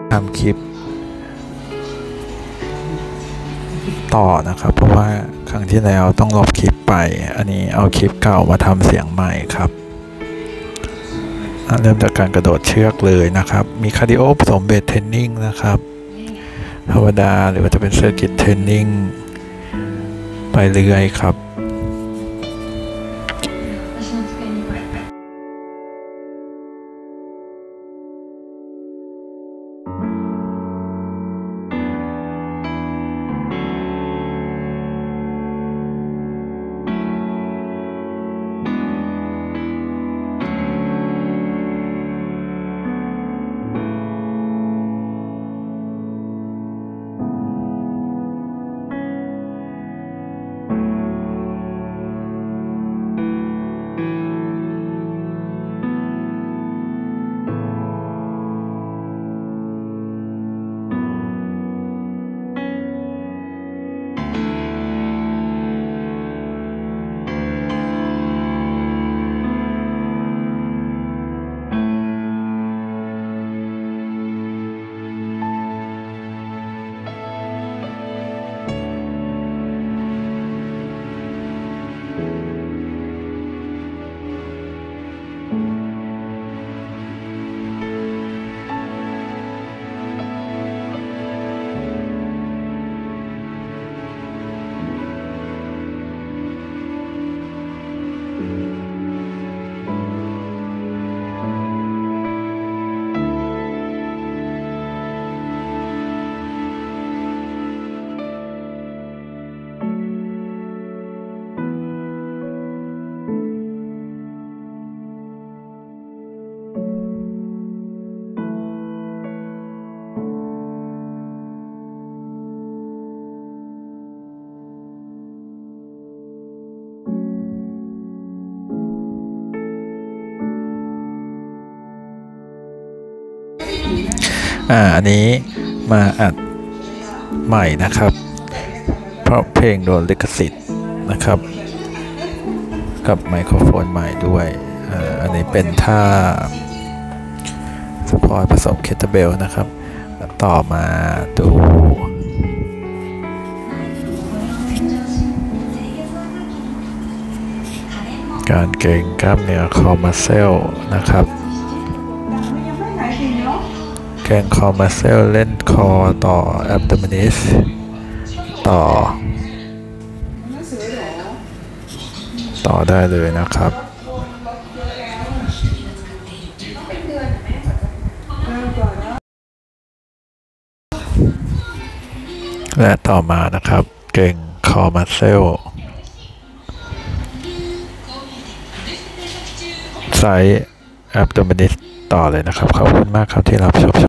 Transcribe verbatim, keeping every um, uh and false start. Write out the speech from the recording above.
ทำคลิปต่อนะครับเพราะว่าครั้งที่แล้วต้องลบคลิปไปอันนี้เอาคลิปเก่ามาทำเสียงใหม่ครับเริ่มจากการกระโดดเชือกเลยนะครับมีคาร์ดิโอผสมเบสเทรนนิ่งนะครับธรรมดาหรือว่าจะเป็นเซอร์กิตเทรนนิ่งไปเรื่อยครับอ่าอันนี้มาอัดใหม่นะครับเพราะเพลงโดนลิขสิทธิ์นะครับกับไมโครโฟนใหม่ด้วยอ่าอันนี้เป็นท่าสปอร์ตผสมเคทเบลนะครับต่อมาดูการเกร็งกล้ามเนื้อคอมัสเซลนะครับแกงคอมัสเซลเล่นคอต่อแอบโดมินิสต่อต่อได้เลยนะครับและต่อมานะครับเก่งคอมัสเซลไซส์แอบโดมินิสต่อเลยนะครับขอบคุณมากครับที่รับชม